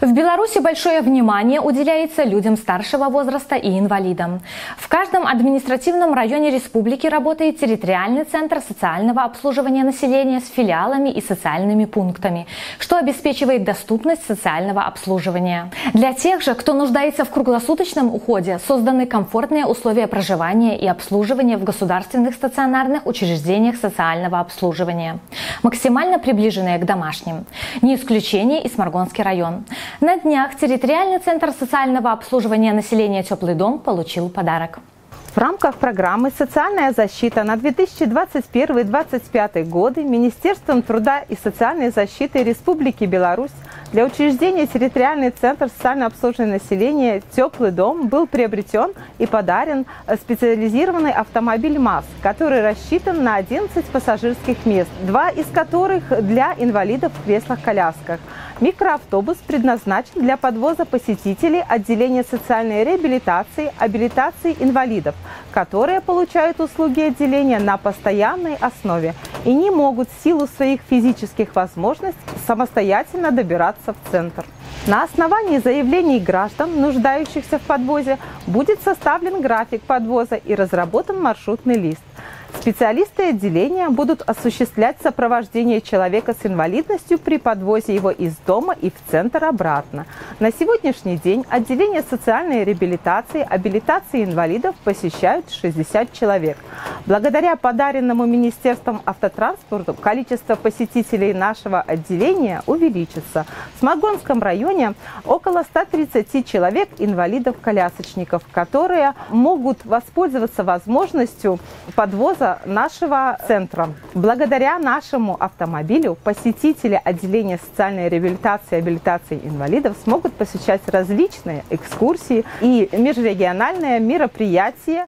В Беларуси большое внимание уделяется людям старшего возраста и инвалидам. В каждом административном районе республики работает территориальный центр социального обслуживания населения с филиалами и социальными пунктами, что обеспечивает доступность социального обслуживания. Для тех же, кто нуждается в круглосуточном уходе, созданы комфортные условия проживания и обслуживания в государственных стационарных учреждениях социального обслуживания, максимально приближенные к домашним. Не исключение и Сморгонский район. На днях территориальный центр социального обслуживания населения «Теплый дом» получил подарок. В рамках программы «Социальная защита» на 2021-2025 годы Министерством труда и социальной защиты Республики Беларусь для учреждения территориальный центр социального обслуживания населения «Теплый дом» был приобретен и подарен специализированный автомобиль МАЗ, который рассчитан на 11 пассажирских мест, 2 из которых для инвалидов в креслах-колясках. Микроавтобус предназначен для подвоза посетителей отделения социальной реабилитации, абилитации инвалидов, которые получают услуги отделения на постоянной основе и не могут в силу своих физических возможностей самостоятельно добираться в центр. На основании заявлений граждан, нуждающихся в подвозе, будет составлен график подвоза и разработан маршрутный лист. Специалисты отделения будут осуществлять сопровождение человека с инвалидностью при подвозе его из дома и в центр обратно. На сегодняшний день отделение социальной реабилитации, абилитации инвалидов посещают 60 человек. Благодаря подаренному Министерством автотранспорту количество посетителей нашего отделения увеличится. В Сморгонском районе около 130 человек инвалидов-колясочников, которые могут воспользоваться возможностью подвоза нашего центра. Благодаря нашему автомобилю посетители отделения социальной реабилитации и абилитации инвалидов смогут посещать различные экскурсии и межрегиональные мероприятия.